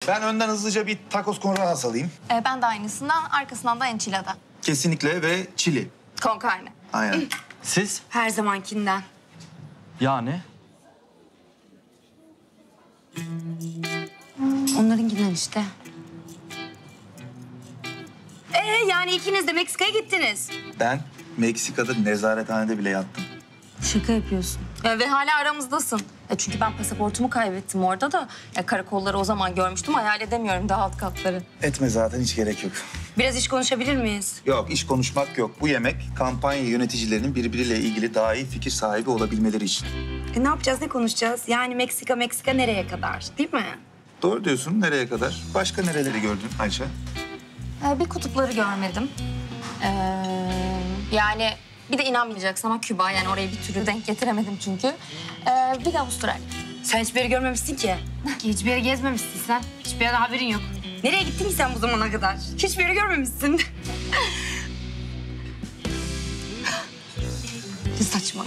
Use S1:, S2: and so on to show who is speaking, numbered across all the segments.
S1: Ben önden hızlıca bir tacos con rajas alayım.
S2: Ben de aynısından, arkasından da enchilada.
S1: Kesinlikle ve chili.
S2: Con carne.
S1: Aynen.
S3: Siz?
S4: Her zamankinden.
S3: Yani?
S4: Onlarınkinden işte. Yani ikiniz de Meksika'ya gittiniz.
S1: Ben Meksika'da nezarethanede bile yattım.
S4: Şaka yapıyorsun.
S2: Ve hala aramızdasın. Çünkü ben pasaportumu kaybettim orada da. Karakolları o zaman görmüştüm, hayal edemiyorum daha alt katları.
S1: Etme zaten, hiç gerek yok.
S4: Biraz iş konuşabilir miyiz?
S1: Yok, iş konuşmak yok. Bu yemek kampanya yöneticilerinin birbiriyle ilgili daha iyi fikir sahibi olabilmeleri için.
S4: Ne yapacağız, ne konuşacağız? Yani Meksika nereye kadar, değil mi?
S1: Doğru diyorsun, nereye kadar? Başka nereleri gördün Ayşe?
S2: Bir kutupları görmedim. Yani bir de inanmayacaksın ama Küba, yani orayı bir türlü denk getiremedim çünkü. Bir de Avustralya.
S4: Sen hiçbir yeri görmemişsin ki.
S5: Hiçbir yere gezmemişsin sen. Hiçbir yere haberin yok.
S4: Nereye gittin ki sen bu zamana kadar? Hiçbir yeri görmemişsin. Ne saçma.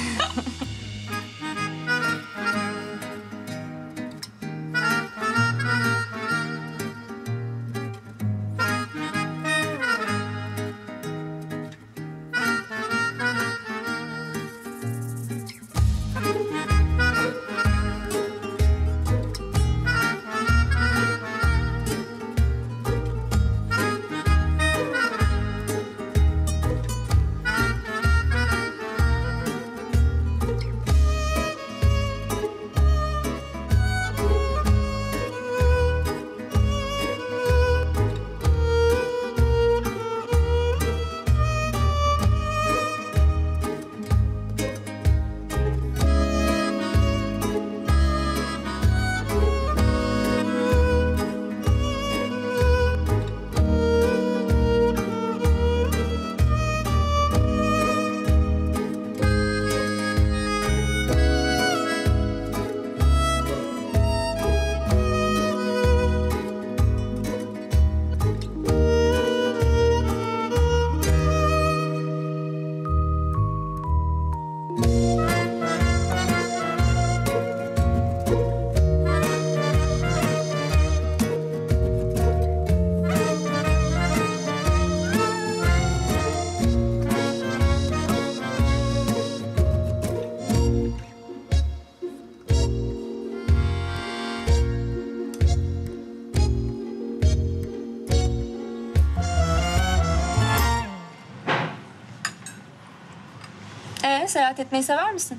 S2: Seyahat etmeyi sever misin?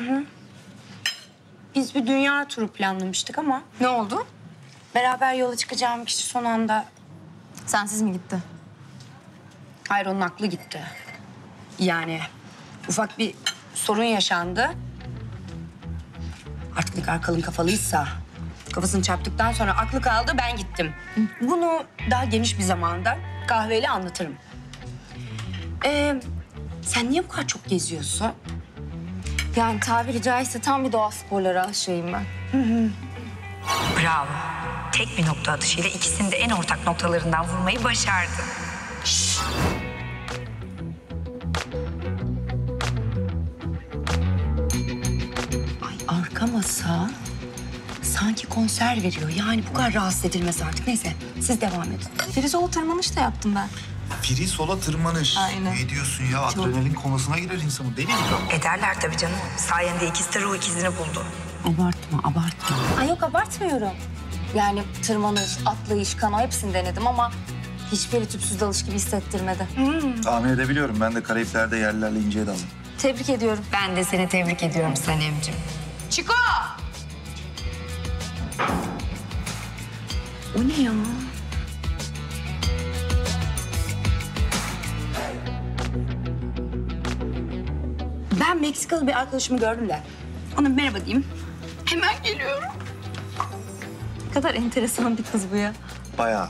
S4: Biz bir dünya turu planlamıştık ama
S2: Ne oldu?
S4: beraber yola çıkacağım kişi son anda...
S2: Sensiz mi gitti?
S4: Hayır, onun aklı gitti. Yani ufak bir sorun yaşandı. Artık ne kadar kalın kafalıysa kafasını çarptıktan sonra aklı kaldı, ben gittim. Bunu daha geniş bir zamanda kahveyle anlatırım. Sen niye bu kadar çok geziyorsun?
S2: Yani tabiri caizse tam bir doğa sporları aşığıyım ben.
S6: Bravo. Tek bir nokta atışıyla ikisini de en ortak noktalarından vurmayı başardı.
S4: Ay, arka masa sanki konser veriyor. Yani bu kadar rahatsız edilmez artık. Neyse, siz devam edin.
S2: Frizola tırmanış da yaptım ben.
S1: Frizola tırmanış.
S2: Aynen.
S1: Ne diyorsun ya? Adrenalin komasına girer insanın. Deli mi ama?
S6: Ederler tabii canım. Sayende ikisi de ruh ikizini buldu.
S4: Abartma.
S2: Ay yok, abartmıyorum. Yani tırmanış, atlayış, kano hepsini denedim ama hiçbiri tüpsüz dalış gibi hissettirmedi.
S1: Tahmin edebiliyorum. Ben de Karayipler'de yerlerle inceye daldım.
S2: Tebrik ediyorum.
S4: Ben de seni tebrik ediyorum Sanemciğim.
S2: Çiko!
S4: O ne ya? Ben Meksikalı bir arkadaşımı gördüm de. Ona merhaba diyeyim. Hemen geliyorum.
S2: Ne kadar enteresan bir kız bu ya.
S1: Baya.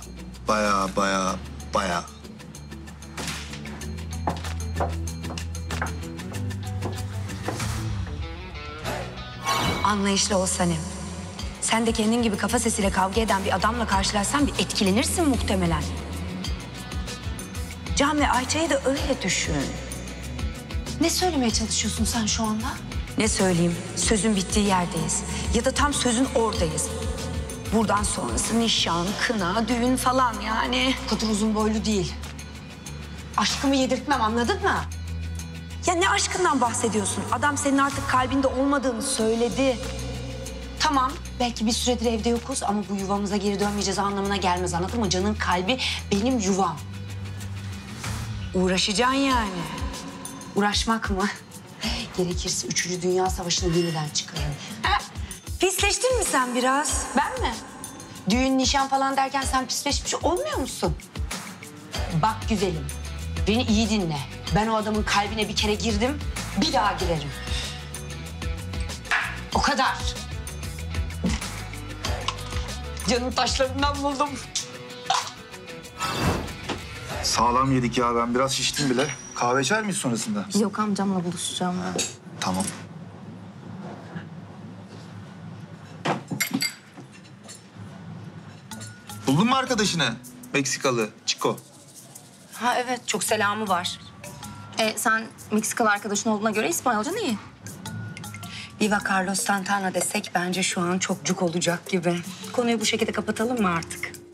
S6: Anlayışlı ol Sanem. Sen de kendin gibi kafa sesiyle kavga eden bir adamla karşılaşsan bir etkilenirsin muhtemelen. Can ve Ayça'yı da öyle düşün.
S2: Ne söylemeye çalışıyorsun sen şu anda?
S6: Ne söyleyeyim? Sözün bittiği yerdeyiz. Ya da tam sözün oradayız. Buradan sonrası nişan, kına, düğün falan yani.
S4: Bu kadar uzun boylu değil. Aşkımı yedirtmem, anladın mı?
S6: Ya ne aşkından bahsediyorsun? Adam senin artık kalbinde olmadığını söyledi.
S4: Tamam, belki bir süredir evde yokuz ama bu yuvamıza geri dönmeyeceğiz anlamına gelmez, anladın mı? Can'ın kalbi benim yuvam.
S6: Uğraşacaksın yani.
S4: Uğraşmak mı? Gerekirse 3. Dünya Savaşı'nı yeniden çıkarırım.
S6: Pisleştin mi sen biraz?
S4: Ben mi? Düğün, nişan falan derken sen pisleşmiş olmuyor musun? Bak güzelim, beni iyi dinle. Ben o adamın kalbine bir kere girdim, bir daha girerim. O kadar. Canın taşlarından buldum.
S1: Sağlam yedik ya, ben biraz şiştim bile. Kahve içer miyiz sonrasında?
S2: Yok, amcamla buluşacağım ben.
S1: Tamam. Buldun mu arkadaşını? Meksikalı, Chico.
S4: Ha evet, çok selamı var.
S2: Sen Meksikalı arkadaşın olduğuna göre İspanyolcan iyi.
S4: Viva Carlos Santana desek bence şu an çok cuk olacak gibi. Konuyu bu şekilde kapatalım mı artık?